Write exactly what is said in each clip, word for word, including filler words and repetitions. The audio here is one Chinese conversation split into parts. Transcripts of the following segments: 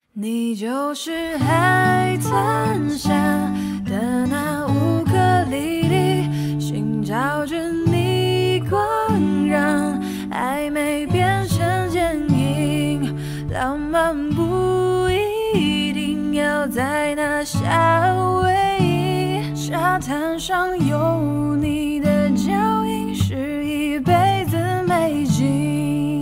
你就是海滩下的那乌克丽丽，寻找着逆光，让暧昧变成坚硬。浪漫不一定要在那夏威夷，沙滩上有你的脚印，是一辈子美景。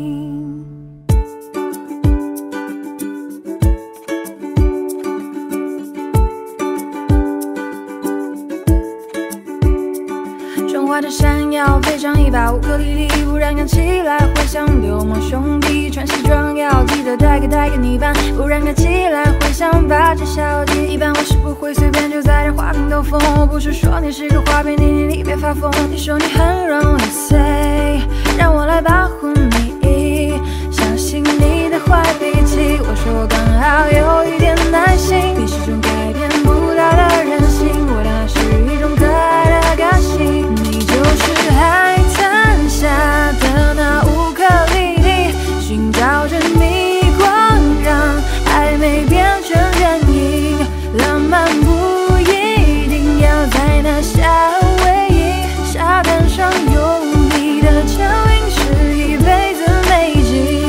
花着闪耀，配上一把乌克丽丽，不然看起来会像流氓兄弟。穿西装要记得带个带个泥巴，不然看起来会像八戒小弟。一般我是不会随便就在这花瓶兜风，我不是说你是个花瓶，你你你别发疯。你说你很容易碎，让我来保护你，相信你的坏脾气。我说我刚好有一点耐心，你始终改变不了的任性，我当然是一种可爱的个性。 就是海滩下的那乌克丽丽，寻找着逆光，让暧昧变成坚硬。浪漫不一定要在那夏威夷，沙滩上有你的脚印，是一辈子美景。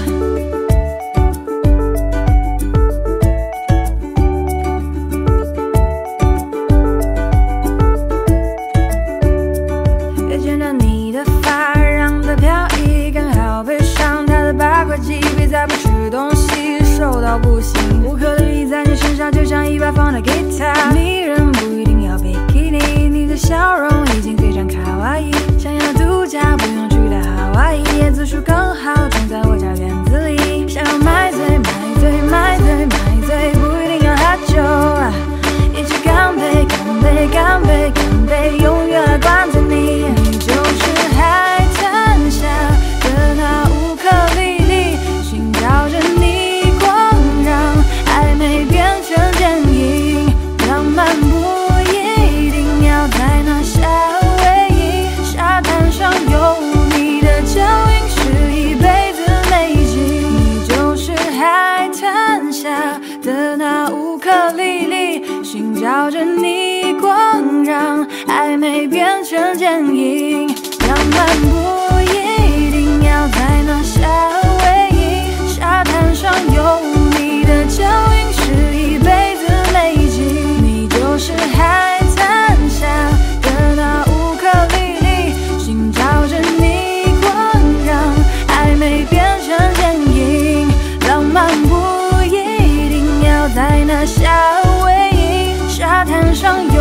别再不吃东西，瘦到不行。乌克丽丽在你身上就像一把放的吉他，迷人不一定要比基尼，你的笑容已经非常卡哇伊。想要度假不用去到夏威夷，椰子树刚好种在我家院子里。想要买醉买醉买醉买醉，不一定要喝酒，一起干杯干杯干杯干杯，永远关着你。你就是海滩下的那乌克丽丽。 照着逆光，让暧昧变成坚硬。浪漫不一定要在那夏威夷，沙滩上有你的脚印，是一辈子美景。你就是海滩下的那乌克丽丽，寻找着逆光，让暧昧变成坚硬。浪漫不一定要在那夏威夷。 沙滩上有你的脚印，是一辈子美景。你就是海滩下的那乌克丽丽，寻找着逆光，让暧昧变成坚硬。浪漫不一定要在那夏威夷，沙滩上有。